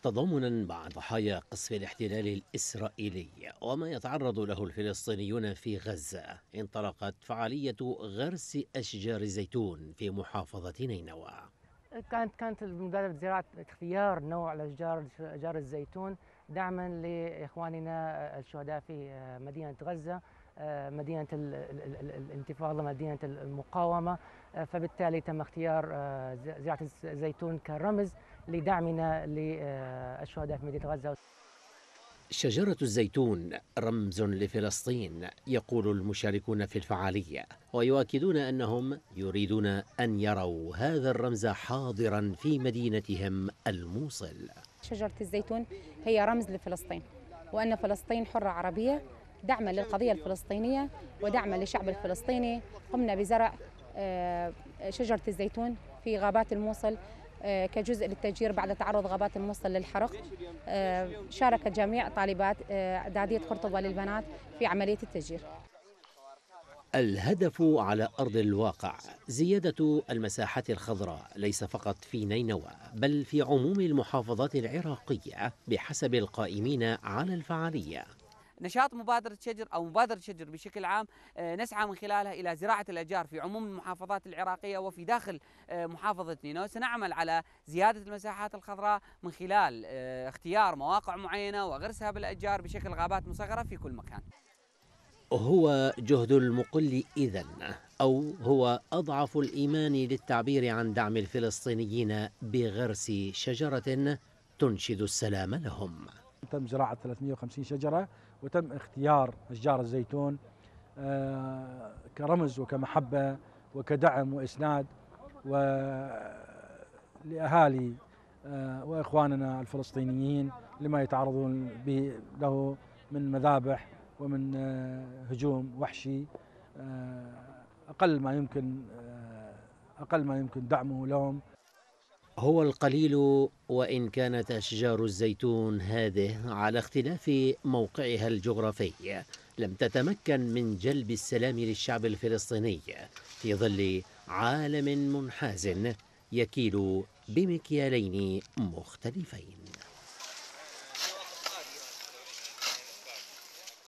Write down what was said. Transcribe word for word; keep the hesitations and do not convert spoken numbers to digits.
تضامنا مع ضحايا قصف الاحتلال الإسرائيلي وما يتعرض له الفلسطينيون في غزة، انطلقت فعالية غرس أشجار الزيتون في محافظة نينوى. كانت كانت المبادرة زراعة اختيار نوع الأشجار أشجار الزيتون دعما لإخواننا الشهداء في مدينة غزة، مدينة الانتفاضة، مدينة المقاومة. فبالتالي تم اختيار زراعة الزيتون كرمز لدعمنا للشهداء في مدينة غزة. شجرة الزيتون رمز لفلسطين، يقول المشاركون في الفعالية، ويؤكدون أنهم يريدون أن يروا هذا الرمز حاضرا في مدينتهم الموصل. شجرة الزيتون هي رمز لفلسطين، وأن فلسطين حرة عربية، دعما للقضية الفلسطينية ودعما للشعب الفلسطيني. قمنا بزرع شجرة الزيتون في غابات الموصل كجزء للتشجير بعد تعرض غابات الموصل للحرق. شاركت جميع طالبات إعدادية قرطبة للبنات في عملية التشجير. الهدف على أرض الواقع زيادة المساحات الخضراء، ليس فقط في نينوى بل في عموم المحافظات العراقية بحسب القائمين على الفعالية. نشاط مبادرة شجر أو مبادرة شجر بشكل عام نسعى من خلالها إلى زراعة الأشجار في عموم المحافظات العراقية وفي داخل محافظة نينوى. سنعمل على زيادة المساحات الخضراء من خلال اختيار مواقع معينة وغرسها بالأشجار بشكل غابات مصغرة في كل مكان. هو جهد المقل إذن، أو هو أضعف الإيمان للتعبير عن دعم الفلسطينيين بغرس شجرة تنشد السلام لهم. تم زراعة ثلاثمئة وخمسين شجرة، وتم اختيار أشجار الزيتون كرمز وكمحبة وكدعم وإسناد ولأهالي وإخواننا الفلسطينيين لما يتعرضون له من مذابح ومن هجوم وحشي. أقل ما يمكن أقل ما يمكن دعمه لهم. هو القليل، وإن كانت أشجار الزيتون هذه على اختلاف موقعها الجغرافي لم تتمكن من جلب السلام للشعب الفلسطيني في ظل عالم منحاز يكيل بمكيالين مختلفين.